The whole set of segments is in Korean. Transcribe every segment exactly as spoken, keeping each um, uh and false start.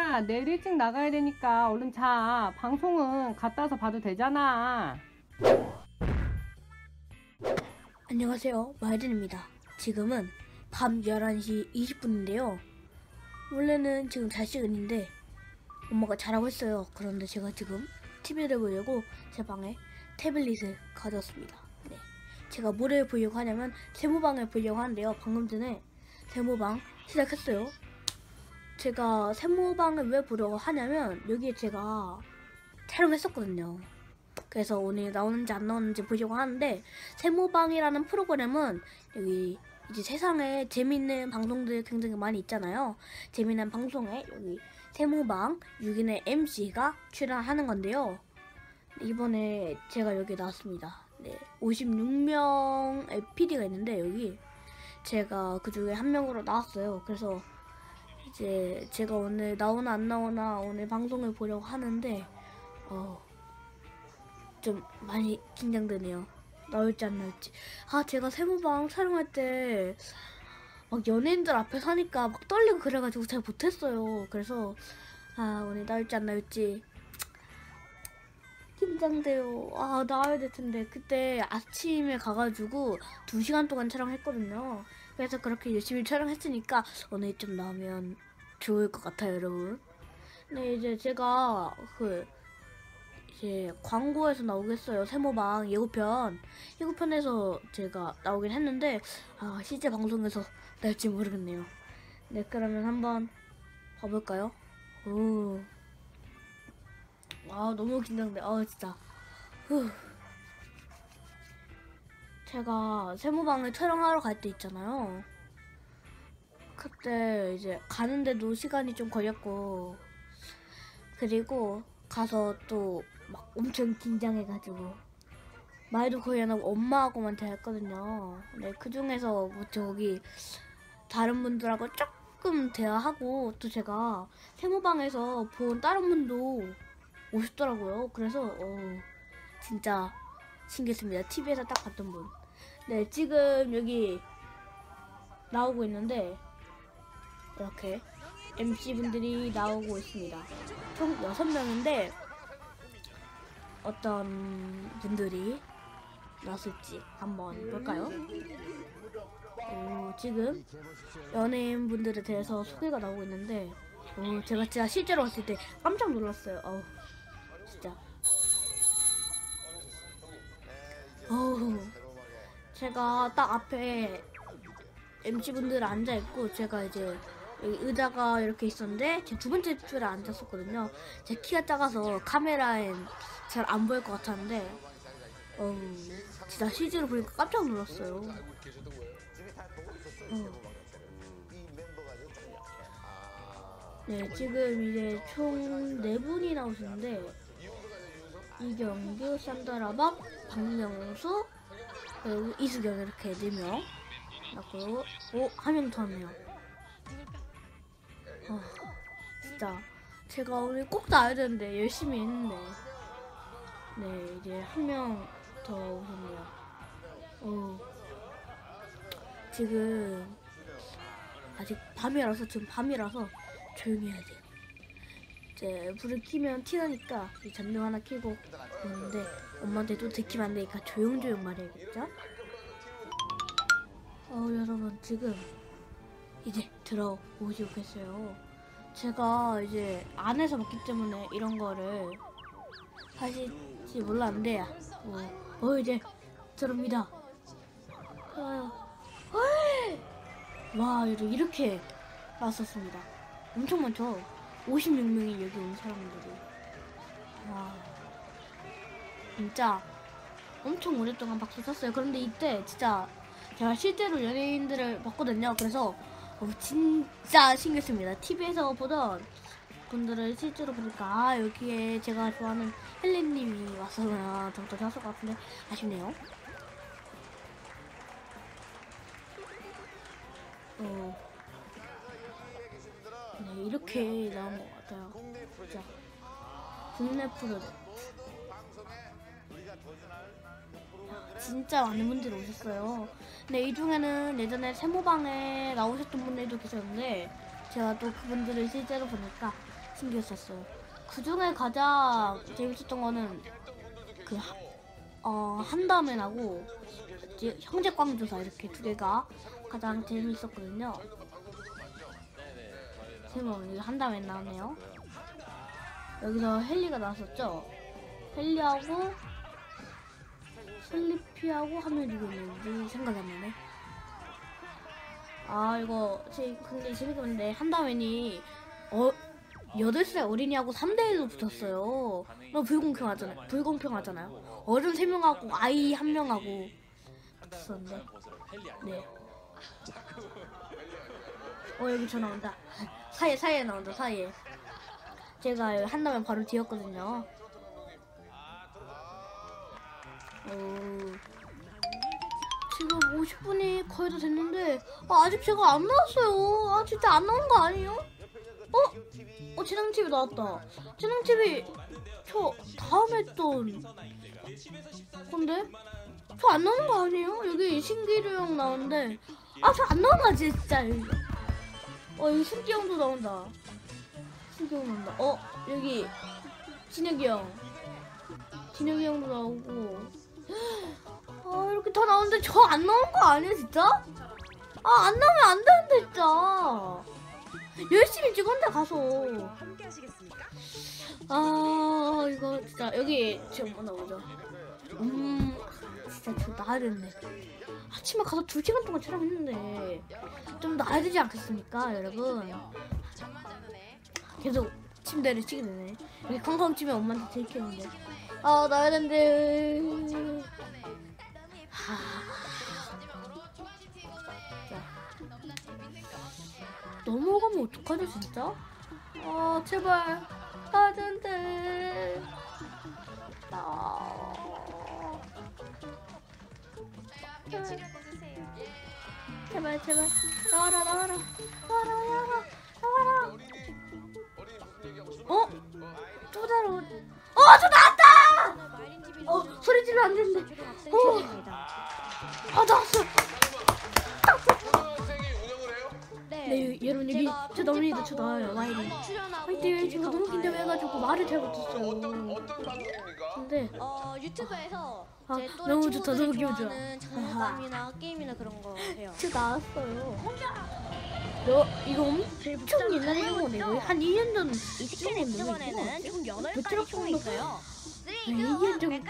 야, 내일 일찍 나가야 되니까 얼른 자. 방송은 갔다 와서 봐도 되잖아. 안녕하세요, 마이든입니다. 지금은 밤 열한 시 이십 분인데요. 원래는 지금 잘 시간인데 엄마가 자라고 했어요. 그런데 제가 지금 티비를 보려고 제 방에 태블릿을 가져왔습니다. 네, 제가 뭐를 보려고 하냐면 세모방을 보려고 하는데요. 방금 전에 세모방 시작했어요. 제가 세모방을 왜 보려고 하냐면 여기에 제가 촬영했었거든요. 그래서 오늘 나오는지 안 나오는지 보려고 하는데, 세모방이라는 프로그램은 여기 이제 세상에 재밌는 방송들 굉장히 많이 있잖아요. 재밌는 방송에 여기 세모방 육 인의 엠씨가 출연하는 건데요. 이번에 제가 여기 나왔습니다. 네, 오십육 명의 피디가 있는데 여기 제가 그 중에 한 명으로 나왔어요. 그래서 이제 제가 오늘 나오나 안 나오나 오늘 방송을 보려고 하는데 어, 좀 많이 긴장되네요. 나올지 안 나올지. 아, 제가 세모방 촬영할 때 막 연예인들 앞에 서니까 막 떨리고 그래가지고 잘 못했어요. 그래서 아, 오늘 나올지 안 나올지 긴장돼요. 아, 나와야 될 텐데. 그때 아침에 가가지고 두 시간 동안 촬영했거든요. 그래서 그렇게 열심히 촬영했으니까 오늘 좀 나오면 좋을 것 같아요, 여러분. 네, 이제 제가 그 이제 광고에서 나오겠어요. 세모방 예고편. 예고편에서 제가 나오긴 했는데 아, 실제 방송에서 나올지 모르겠네요. 네, 그러면 한번 봐볼까요? 오. 아, 너무 긴장돼. 아, 진짜. 후. 제가 세모방을 촬영하러 갈 때 있잖아요. 그때 이제 가는데도 시간이 좀 걸렸고, 그리고 가서 또 막 엄청 긴장해가지고 말도 거의 안 하고 엄마하고만 대화했거든요. 네, 그 중에서 뭐 저기 다른 분들하고 조금 대화하고, 또 제가 세모방에서 본 다른 분도 오셨더라고요. 그래서 어, 진짜 신기했습니다. 티비에서 딱 봤던 분. 네, 지금 여기 나오고 있는데 이렇게 엠씨분들이 나오고 있습니다. 총 여섯 명인데 어떤 분들이 나왔을지 한번 볼까요? 오, 지금 연예인분들에 대해서 소개가 나오고 있는데 오, 제가 진짜 실제로 봤을 때 깜짝 놀랐어요. 어우, 진짜. 어우, 제가 딱 앞에 엠씨분들 앉아있고 제가 이제 여기 의자가 이렇게 있었는데 제 두 번째 줄에 앉았었거든요. 제 키가 작아서 카메라엔 잘 안 보일 것 같았는데 어우, 진짜 실제로 보니까 깜짝 놀랐어요. 어. 네, 지금 이제 총 네 분이 나오시는데 이경규, 산드라박, 박명수, 그리고 이수경 이렇게 네 명 나고요. 오, 한 명 더 왔네요. 어, 진짜 제가 오늘 꼭 나와야 되는데 열심히 했는데 네, 이제 한 명 더 오셨네요. 어, 지금 아직 밤이라서 지금 밤이라서 조용히 해야 돼요. 이제 불을 켜면 티나니까 이 전등 하나 켜고 있는데 엄마한테 또 들키면 안 되니까 조용조용 말해야겠죠? 어, 여러분 지금 이제 들어오시겠어요. 제가 이제 안에서 봤기 때문에 이런 거를 하실지 몰랐는데 어, 어 이제 들어옵니다. 좋아요. 와, 이렇게 나왔었습니다. 엄청 많죠? 오십육 명이 여기 온 사람들이. 와, 진짜 엄청 오랫동안 박수 쳤어요. 그런데 이때 진짜 제가 실제로 연예인들을 봤거든요. 그래서 어, 진짜 신기했습니다. 티비에서 보던 분들을 실제로 보니까 아, 여기에 제가 좋아하는 헬렌님이 왔었나 정도 좋았을 것 같은데 아쉽네요. 어, 네, 이렇게 나온 것 같아요. 진짜 국내 프로들 진짜 많은 분들이 오셨어요. 근데 이 중에는 예전에 세모방에 나오셨던 분들도 계셨는데 제가 또 그분들을 실제로 보니까 신기했었어요. 그 중에 가장 재밌었던 거는 그 하, 어, 한다면하고 이제 형제 광조사 이렇게 두 개가 가장 재밌었거든요. 지금 이거 한다면 나오네요. 여기서 헨리가 나왔었죠. 헨리하고 슬리피하고 한 명 누구 있는지 생각이 안 나네. 아 이거 제 근데 재밌게 봤는데 한다면이 어 여덟 살 어린이하고 삼 대 일로 붙었어요. 너무 불공평하잖아요. 불공평하잖아요. 어른 세 명하고 아이 한 명하고 붙었었는데. 네. 어 여기 전화 온다. 사이에 사이에 나온다 사이에. 제가 여기 한다면 바로 뒤였거든요. 오. 지금 오십 분이 거의 다 됐는데 아, 아직 제가 안 나왔어요. 아 진짜 안 나온 거 아니에요? 어? 어 재능팁이 나왔다. 재능팁이 저 다음에 했던 건데? 저 안 나오는 거 아니에요? 여기 신기루 형 나오는데 아 저 안 나온다 진짜. 어 여기 신기 형도 나온다. 신기 형 나온다. 어 여기 진혁이 형 진혁이 형도 나오고 아 이렇게 다 나오는데 저 안 나온 거 아니야 진짜? 아 안 나오면 안 되는데 진짜. 열심히 찍었는데 가서 아 이거 진짜 여기 지금 뭐 나오죠? 음 진짜 저 나야 되는데 아침에 가서 두 시간 동안 촬영했는데 좀 나야 되지 않겠습니까 여러분? 계속 침대를 치게 되네. 여기 康康집에 엄마한테 들켰는데 아 나야 되는데 하... 넘어가면 어떡하지 진짜? 아 제발 나야 되는데 아... 제발 제발 나와라 나와라 나와라 나와라 나와라. 어? 또 다른 어! 저 나왔다! 어 소리 지르면 안 되는데 어! 아 나왔어. 네 여러분 여기 저 나옵니다. 저 나와요 와이리 화이팅. 제가 너무 긴장해가지고 말을 잘 못했어요. 근데 어 유튜브에서 아, 제 또래 너무 좋다. 너무 친구들이 기분 좋아. 좋아하는 장난감이나 게임이나 그런 거 해요. 저 나왔어요. 너 이거 엄청 옛날에 한 거네. 거의 한 이 년 전 이쯤 이번에는 총 여덟 베트남 가지 총이 총도 있어요. 이 년 전.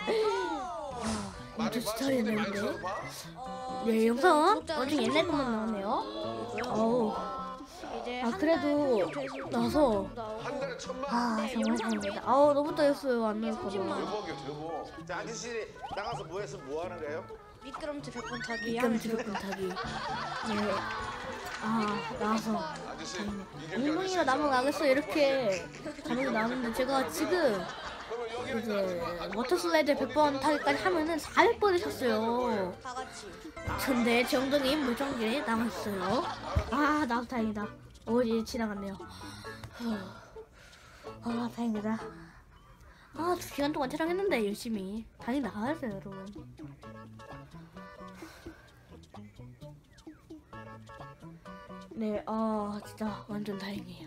아, 이거 진짜 옛날인데. 네 영상 완전 옛날 것만 나오네요. 어우. 이제 아, 한 그래도 달 평균 나서 조회수 나오고 아 네, 정말 영상 다행이다. 아우 너무 떨렸어요 안 나올 삼십만 거라. 원. 대박이야 대박. 자 아저씨 나가서 뭐 해서 뭐 하는 거예요? 미끄럼틀 백 번 타기 미끄럼 하면 드럽군 타기. 네. 아 나와서. 아저씨 엉덩이가 남아가겠어 이렇게 자막이 나오는데 제가 지금 그러면 여기는 이제 워터 슬라이드 백 번 타기까지 하면은 사백 번을 탔어요. 다 같이. 근데 제 엉덩이 무전기에 남았어요. 아 나도 다행이다. 어디 지나갔네요. 후. 아 다행이다. 아 두 시간 동안 촬영했는데 열심히 당연히 나가야죠 여러분. 네, 아 진짜 완전 다행이에요.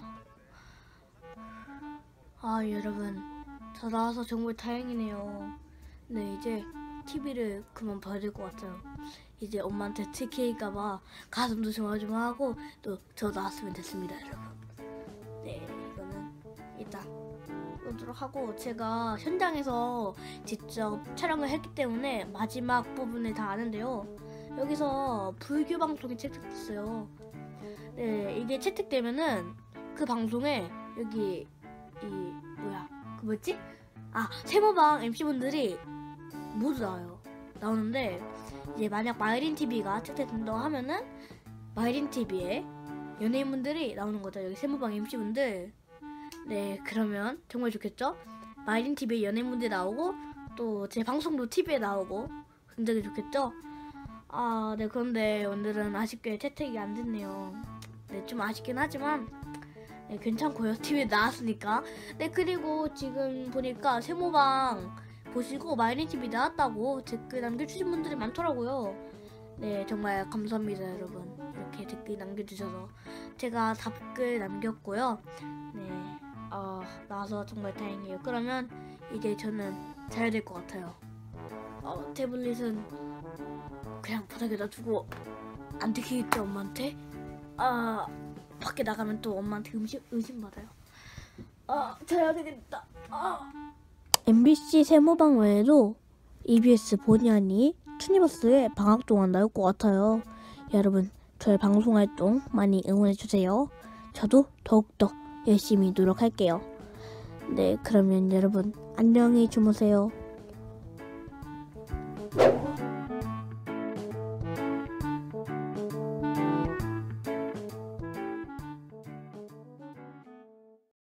아 여러분, 저 나와서 정말 다행이네요. 네, 이제 티비를 그만 봐야 될 것 같아요. 이제 엄마한테 티케일까봐 가슴도 조마조마하고 또 저 나왔으면 됐습니다, 여러분. 네, 이거는 일단 오도록 하고 제가 현장에서 직접 촬영을 했기 때문에 마지막 부분을 다 아는데요. 여기서 불교 방송이 채택됐어요. 네, 이게 채택되면은 그 방송에 여기 이 뭐야 그 뭐지? 아 세모방 엠씨분들이 모두 나와요. 나오는데 이제 만약 마이린 티비가 채택된다고 하면은 마이린 티비에 연예인분들이 나오는 거죠. 여기 세모방 엠씨분들. 네, 그러면 정말 좋겠죠? 마이린 티비에 연예인분들이 나오고 또 제 방송도 티비에 나오고 굉장히 좋겠죠? 아, 네, 그런데 오늘은 아쉽게 채택이 안 됐네요. 네, 좀 아쉽긴 하지만 네, 괜찮고요. 티비에 나왔으니까. 네, 그리고 지금 보니까 세모방 보시고 마이린 티비 나왔다고 댓글 남겨주신 분들이 많더라고요. 네, 정말 감사합니다, 여러분. 이렇게 댓글 남겨주셔서 제가 답글 남겼고요. 네, 어, 나와서 정말 다행이에요. 그러면 이제 저는 자야 될 것 같아요. 어, 태블릿은 그냥 바닥에다 두고 안 들키겠죠, 엄마한테? 아, 밖에 나가면 또 엄마한테 의심, 의심받아요. 아, 자야 되겠다. 아. 엠비씨 세모방 외에도 이비에스 본의 아니 투니버스의 방학동안 나올 것 같아요. 여러분, 저의 방송활동 많이 응원해주세요. 저도 더욱더 열심히 노력할게요. 네, 그러면 여러분 안녕히 주무세요.